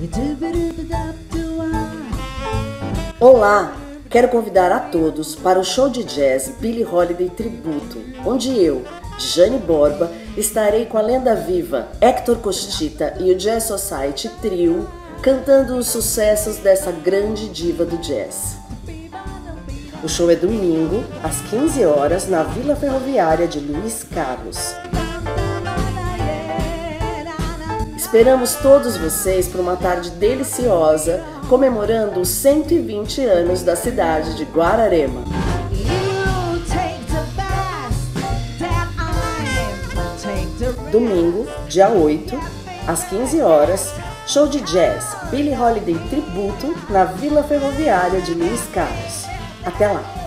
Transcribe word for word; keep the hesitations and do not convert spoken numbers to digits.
Olá! Quero convidar a todos para o show de jazz Billie Holiday Tributo, onde eu, Jane Borba, estarei com a lenda viva Hector Costita e o Jazz Society Trio cantando os sucessos dessa grande diva do jazz. O show é domingo, às quinze horas, na Vila Ferroviária de Luiz Carlos. Esperamos todos vocês para uma tarde deliciosa, comemorando os cento e vinte anos da cidade de Guararema. Domingo, dia oito, às quinze horas, show de jazz Billie Holiday Tributo na Vila Ferroviária de Luiz Carlos. Até lá!